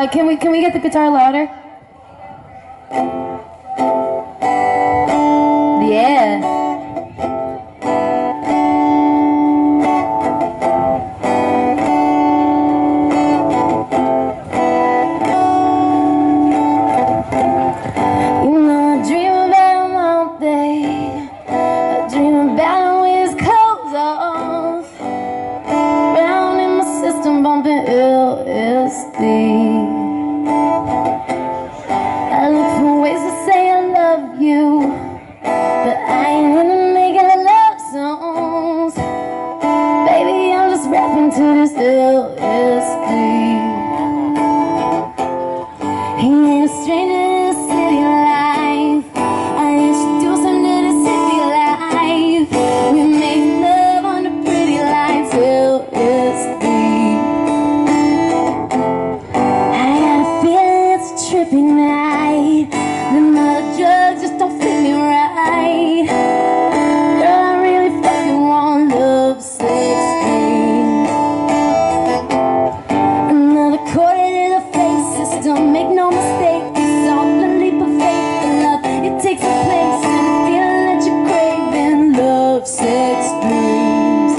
Can we get the guitar louder? Yeah. LSD. I look for ways to say I love you, but I ain't into making love songs. Baby, I'm just rapping to this LSD. He ain't a stranger to the city life. I introduced him to the city life. We made love on the pretty lights, LSD. Trippy night, them other drugs just don't fit me right. Girl, I really fucking want love, sex, dreams. Another quarter to the face system. Make no mistake, it's all a leap of faith and love. It takes a place and a feeling that you're craving. Love, sex, dreams.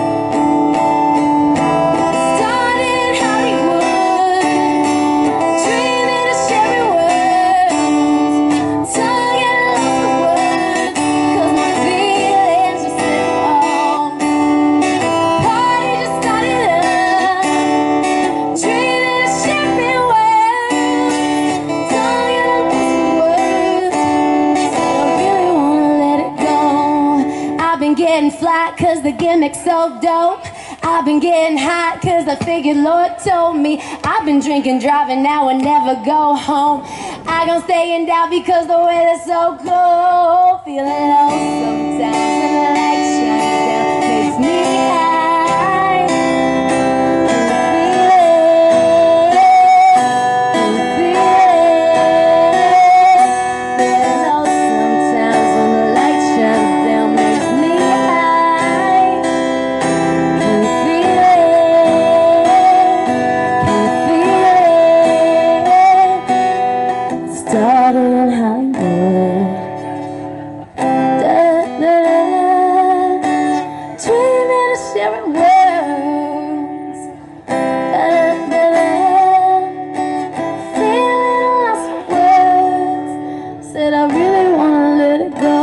Started in Hollywood, dreaming of sharing words, tongue and lost the words, 'cause my feelings just set off. Party just started up, dreaming of sharing words, tongue and lost the words. So I really wanna let it go. I've been getting fly 'cause the gimmick's so dope. I've been getting hot 'cause I figured Lord told me. I've been drinking, driving, now I never go home. I gon' stay in doubt because the weather's so cold. Feeling low sometimes when the light shines down, makes me high. Feeling low sometimes when the light shines down, makes me high. Can you feel it? Started in Hollywood, dreaming of sharing words, feeling lost for words. Said I really wanna let it go.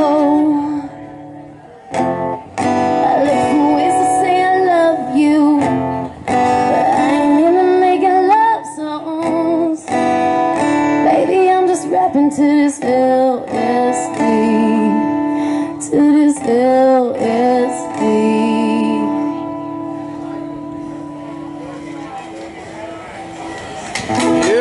I look for ways to say I love you, but I ain't into making love songs. Baby, I'm just rapping to this LSD, to this LSD.